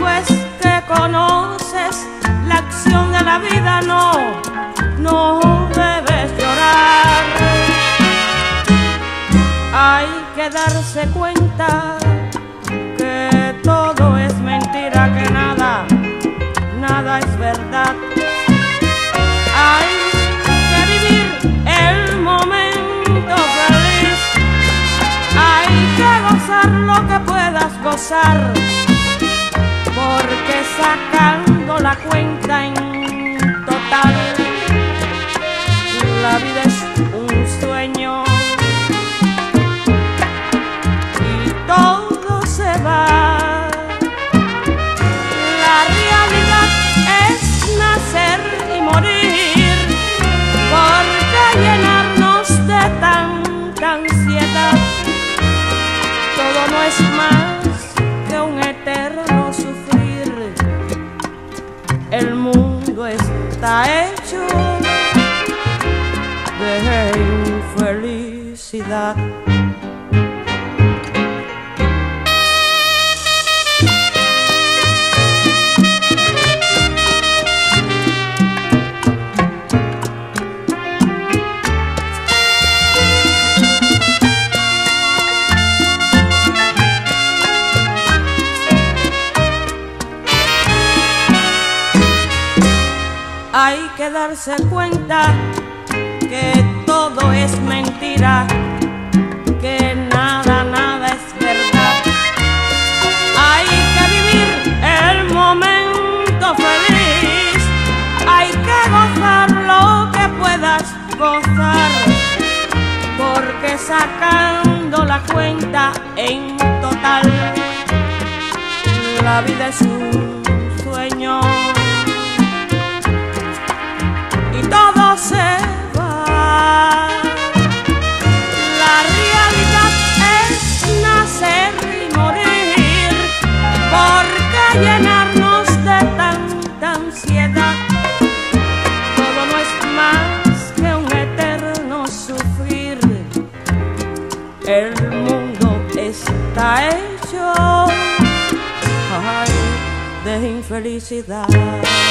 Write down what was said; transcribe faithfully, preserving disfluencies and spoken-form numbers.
es que conoces la acción de la vida, no, no debes llorar. Hay que darse cuenta que todo es mentira, que nada, nada es verdad. Hay que vivir el momento feliz, hay que gozar lo que puedas gozar, porque sacando la cuenta en total, la vida es un sueño y todo se va. La realidad es nacer y morir, porque llenarnos de tanta ansiedad, todo no es más que un eterno sufrir. El mundo está hecho de infelicidad. Hay que darse cuenta que todo es mentira, que nada, nada es verdad. Hay que vivir el momento feliz, hay que gozar lo que puedas gozar, porque sacando la cuenta en total, la vida es un sueño y todo se va. La realidad es nacer y morir, porque llenarnos de tanta ansiedad, todo no es más que un eterno sufrir. El mundo está hecho, ay, de infelicidad.